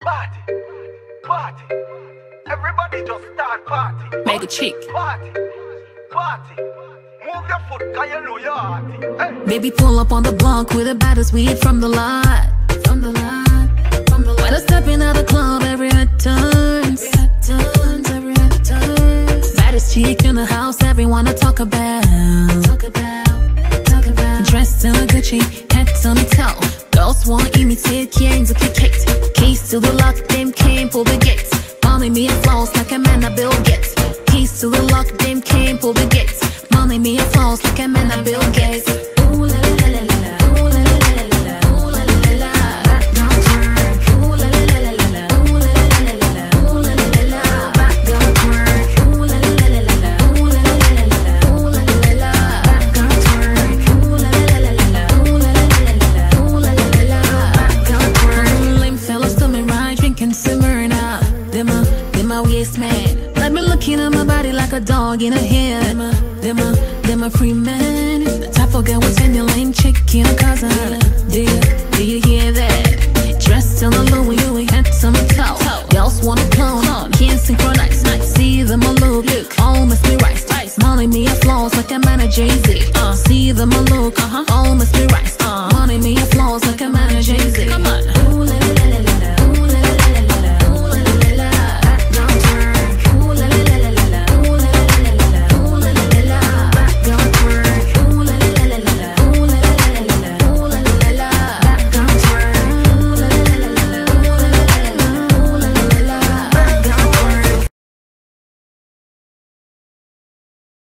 Party, party. Everybody just start party. Make a cheek. Party, party. Move your foot, cause you know you're hearty. Hey. Baby, pull up on the block with the baddest weed from the lot. From the lot, from the lot. When I step in at the club, every head turns. Every head turns, every head turns. Baddest chick in the house, everyone to talk about. Talk about, talk about. Dressed in a Gucci, hats on the toe. Girls want imitate kings of cake. Keys to the lock, them came for the gates. Money me and flaws like a man I Bill Gates. Keys to the lock, them came for the gates. Money me and flaws like a man I Bill Gates. Ooh la la la la la, ooh la la la la la, ooh la la la la. Back down twerk, ooh la la la la la, ooh la la la la la, ooh la la la la. Back down twerk, ooh la la la la la, ooh la la la la la, ooh la la la la. Back down twerk, ooh la la la la la, ooh la la la la la, ooh la la la la. Back down twerk. Lame fellas to me right, drinking simmering up. Them my waist man. Let me look in my body like a dog in a head. Them a free man. The type of girl with any lame chick in a cousin. Do you hear that? Dressed in a Louis, you ain't had some toe. Girls wanna clone, can't synchronize. See them a look, all must be right. Money me a flaws like a man of Jay-Z. See them a look, all must be right.